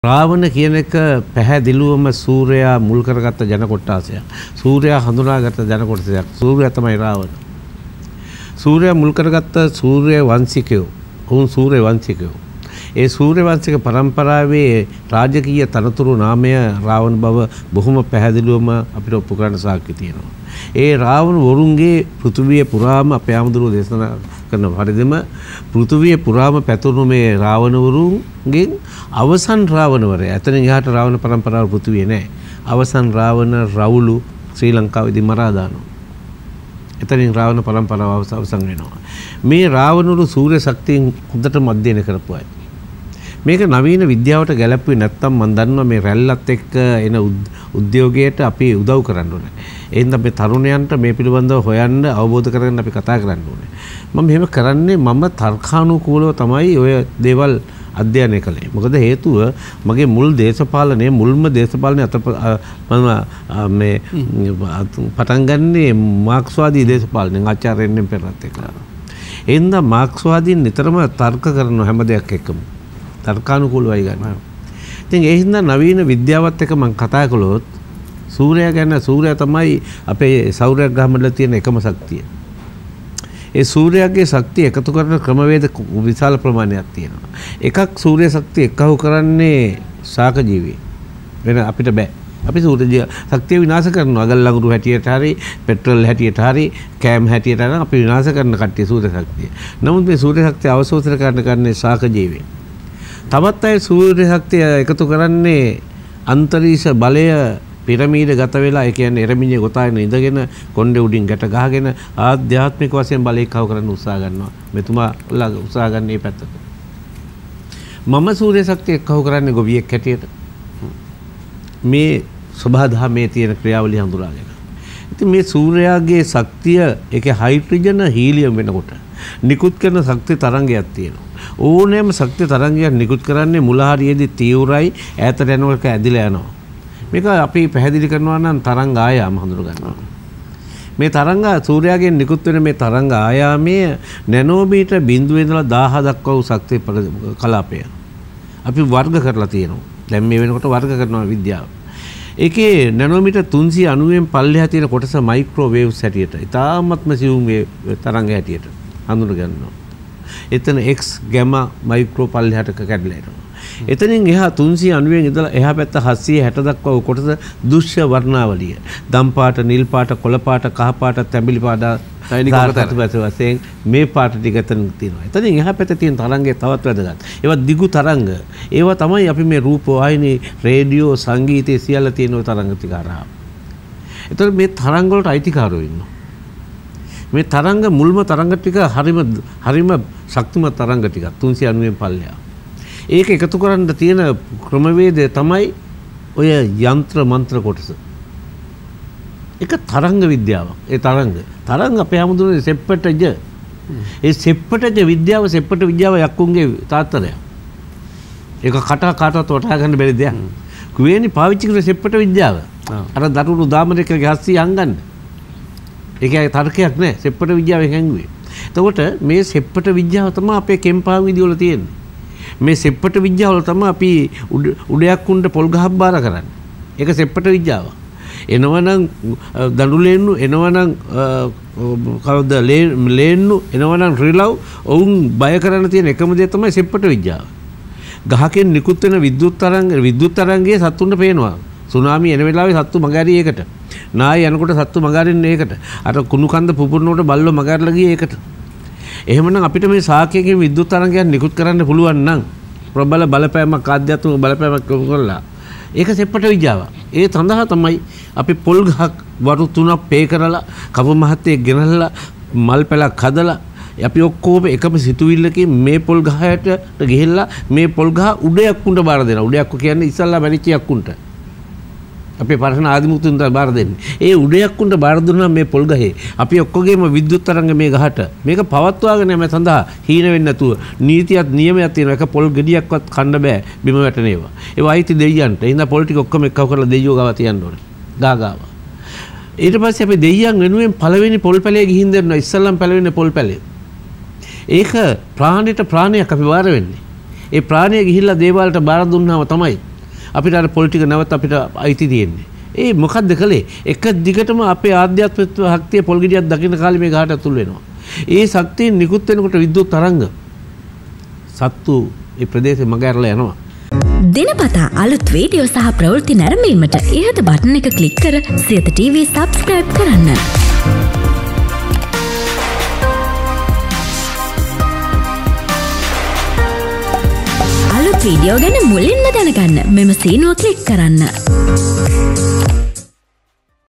රාවණ කියන එක පැහැදිලිවම සූර්යයා මුල් කරගත්ත ජන කොට්ටාසයක්. සූර්යයා හඳුනාගත්ත ජන කොටසක්. සූර්යයා තමයි රාවණ. සූර්යයා මුල් කරගත්ත සූර්ය වංශිකයෝ. ඔවුන් සූර්ය වංශිකයෝ. ඒ සූර්ය වංශික පරම්පරාවේ රාජකීය තනතුරු නාමය රාවණ බව බොහොම පැහැදිලිවම අපිට ඔප්පු කරන්න සාක්ෂි තියෙනවා. ඒ රාවණ වරුන්ගේ පෘථුවිය පුරාම අපේ ආමඳුරෝ දේශනා කරන පරිදිම පෘථුවිය පුරාම පැතුණු මේ රාවණ වරුන්ගෙන් අවසන් රාවණවරයා. එතනින් එහාට රාවණ පරම්පරාව පෘථුවියේ නැහැ. අවසන් රාවණ රවුලු ශ්‍රී ලංකාවේදී මරා දානවා. එතනින් රාවණ පරම්පරාව අවසන් වෙනවා. මේ රාවණවරු සූර්ය ශක්තියෙන් හොඳට අධ්‍යයනය කරපු අය. මේක නවීන විද්‍යාවට ගැලපුවේ නැත්තම් මම දන්නවා මේ රැල්ලත් එක්ක එන උද්‍යෝගයට අපි උදව් කරන්න ඕනේ. එහෙනම් මේ තරුණයන්ට මේ පිළිබඳව හොයන්න අවබෝධ කරගන්න අපි කතා කරන්න ඕනේ. මම මෙහෙම කරන්නේ මම තර්කානුකූලව තමයි ඔය දේවල් අධ්‍යයනය කළේ. මොකද හේතුව මගේ මුල් දේශපාලනයේ මුල්ම දේශපාලනයේ මම මේ පටන් ගන්නේ මාක්ස්වාදී දේශපාලනයෙන් ආචාර්ය එන්.එම්. පෙරේරාත් එක්ක. එහෙනම් මාක්ස්වාදීන් නිතරම තර්ක කරන හැම දෙයක් එක්කම තර්කානුකූලවයි ගන්නවා. ඉතින් ඒ හින්දා නවීන විද්‍යාවත් එක්ක මම කතා කළොත් සූර්යයා ගැන සූර්යයා තමයි අපේ සෞරග්‍රහ මණ්ඩලයේ තියෙන එකම ශක්තිය. ඒ සූර්යයාගේ ශක්තිය එකතු කරන ක්‍රමවේද විශාල ප්‍රමාණයක් තියෙනවා. එකක් සූර්ය ශක්තිය එකහු කරන්නේ ශාක ජීවී. වෙන අපිට බෑ. අපි සූර්ය ශක්තිය විනාශ කරනවා. අගල් ලඟුරු හැටියට හරි පෙට්‍රල් හැටියට හරි කෑම් හැටියට හරි අපි විනාශ කරන කට්ටිය සූර්ය ශක්තිය. නමුත් මේ සූර්ය ශක්තිය අවශෝෂණය කරන්නේ ශාක ජීවී. තවත් අය සූර්ය ශක්තිය එකතු කරන්නේ අන්තරීක්ෂ බලය පිරමීඩ ගත වෙලා ඒ කියන්නේ එරමිණිය ගොතාගෙන ඉඳගෙන කොණ්ඩේ උඩින් ගැට ගහගෙන ආධ්‍යාත්මික වශයෙන් බලය කව කරන්න උත්සාහ කරනවා. මෙතුමාලා උත්සාහ ගන්න මේ පැත්තට. මම සූර්ය ශක්තිය කව කරන්නේ ගොවියෙක් හැටියට. මේ සබහා දහමේ තියෙන ක්‍රියාවලිය හඳුනාගෙන. ඉතින් මේ සූර්යයාගේ ශක්තිය ඒකේ හයිඩ්‍රජන් හීලියම් වෙනකොට නිකුත් කරන ශක්ති තරංගයක් තියෙනවා. ඕනෑම ශක්ති තරංගයක් නිකුත් කරන්නේ මුල හරියේදී තීව්‍රයි ඈතට යනකොට ඇදිලා යනවා. මේක අපි පැහැදිලි කරනවා නම් තරංග ආයාම හඳුන ගන්නවා. මේ තරංග සූර්යාගෙන් නිකුත් වෙන මේ තරංග ආයාමයේ නැනෝමීටර් බිඳුවේ ඉඳලා 1000 දක්වා වූ ශක්ති කලාපය. අපි වර්ග කරලා තියෙනවා. දැන් මේ වෙනකොට වර්ග කරනවා විද්‍යාව. ඒකේ නැනෝමීටර් 390න් පල්ලෙහා තියෙන කොටස මයික්‍රෝවේව්ස් හැටියට. ඉතාමත්ම සියුම් තරංග හැටියට හඳුන ගන්නවා. එතන X ගැමා මයික්‍රෝ පල්ලෙහාට කැඩලා යනවා. එතනින් එහා 390න් ඉඳලා එහා පැත්ත 760 දක්වා කොටස දෘශ්‍ය වර්ණාවලිය. දම් පාට, නිල් පාට, කොළ පාට, කහ පාට, තැඹිලි පාට, වශයෙන් මේ පාට ටික එතන තියෙනවා. එතනින් එහා පැත්තේ තියෙන තරංගය තවත් වැදගත්. ඒවා දිගු තරංග. ඒවා තමයි අපි මේ රූප වාහිනී, රේඩියෝ, සංගීතය සියල්ල තියෙන ওই තරංග ටික හරහා. ඒතර මේ තරංග වලට අයිතිකාරයෝ ඉන්නවා. මේ තරංග මුල්ම තරංග ටික හරිම ශක්තිමත් තරංග ටික 390න් පල්ලෙහා. ඒක එකතු කරන්න තියෙන ක්‍රමවේදය තමයි ඔය යන්ත්‍ර මන්ත්‍ර කොටස. ඒක තරංග විද්‍යාවක්. ඒ තරංග අපේ හැමෝටම සෙප්පටජ. ඒ සෙප්පටජ විද්‍යාව යක්කුන්ගේ තාත්තරයක්. ඒක කාටවත් වටහා ගන්න බැරි දෙයක්. කුවේනි පාවිච්චි කරන සෙප්පට විද්‍යාව. අර දරුණු දාමරේකගේ හස්සිය අංගන්න. ඒකේ තර්කයක් නැහැ. සෙප්පට විද්‍යාවෙන් හැංගුවේ. එතකොට මේ සෙප්පට විද්‍යාව තමයි අපේ කෙම්පාන් විදිවල තියෙන්නේ. මේ සෙප්පට විද්‍යාවල තමයි අපි උඩයක් උණ්ඩ පොල් ගහක් බාර කරන්නේ. ඒක සෙප්පට විද්‍යාව. එනවනම් දඬුලේන්නු එනවනම් කවුද ලේන්නු එනවනම් රිලව් ඔවුන් බය කරන්න තියෙන එකම දේ තමයි සෙප්පට විද්‍යාව. ගහකින් නිකුත් වෙන විද්‍යුත් තරංගයේ සත්තුන්ට පේනවා. සුනාමි එන වෙලාවේ සත්තු මගහැරි ඒකට. නාය යනකොට සත්තු මගහරින්නේ ඒකට. අර කුණු කන්ද පුපුරනකොට බල්ලෝ මගහැරලා ගියේ ඒකට. එහෙමනම් අපිට මේ ශාකයකින් විද්‍යුත් තරංගයක් නිකුත් කරන්න පුළුවන් නම් ප්‍රබල බලපෑමක් ආධ්‍යාත්මික බලපෑමක් කරලා ඒක සෙප්පට විද්‍යාව. ඒ සඳහා තමයි අපි පොල් ගහක් වරු 3ක් පේ කරලා කපු මහත්තයෙක් ගෙනල්ලා මල් පැලක් හදලා අපි ඔක්කොම එකම සිතුවිල්ලකින් මේ පොල් ගහයට ගිහිල්ලා මේ පොල් ගහ උඩයක් උන්ට බාර දෙනවා. උඩයක් කියන්නේ ඉස්සල්ලා මැරිච්ච යක්කුන්ට. අපේ පරණ ආදිමුතුන්ට බාර දෙන්නේ. ඒ උඩයක් උන්ට බාර දුන්නා මේ පොල් ගහේ. අපි ඔක්කොගේම විද්‍යුත් තරංග මේ ගහට. මේක පවත්වාගෙන යෑම සඳහා හීන වෙන්නේ නැතුව නීතියක් නියමයක් තියෙනවා. ඒක පොල් ගෙඩියක්වත් කන්න බෑ බිම වැටෙන ඒවා. ඒවා අයිති දෙයියන්ට. එහෙනම් පොල් ටික ඔක්කොම එක්කව කරලා දෙයියෝ ගාව තියන්න ඕනේ. ගාව. ඊට පස්සේ අපි දෙයියන් වෙනුවෙන් පළවෙනි පොල් පැලේ ගිහින් දෙන්නවා. ඉස්සල්ලාම පළවෙනි පොල් පැලේ. ඒක ප්‍රාණයට ප්‍රාණයක් අපි බාර වෙන්නේ. ඒ ප්‍රාණය ගිහිල්ලා දේවාලට බාර දුන්නාම තමයි අපිට අර පොලිටික නැවත අපිට අයිති තියෙන්නේ. ඒ මොකද්ද කළේ? එක දිගටම අපේ ආධ්‍යාත්මික ශක්තිය පොල්ගෙඩියක් දකින්න කාලේ මේ ගහට අතුල් වෙනවා. ඒ ශක්තිය නිකුත් වෙනකොට විද්‍යුත් තරංග සත්තු ඒ ප්‍රදේශේ මග ඇරලා යනවා. දිනපතා අලුත් වීඩියෝ සහ ප්‍රවෘත්ති නැරඹීමට ඉහත බටන් එක ක්ලික් කර සියත TV subscribe කරන්න. අලුත් වීඩියෝ ගැන මුලින්ම දැනගන්න මෙම සීනුව ක්ලික් කරන්න.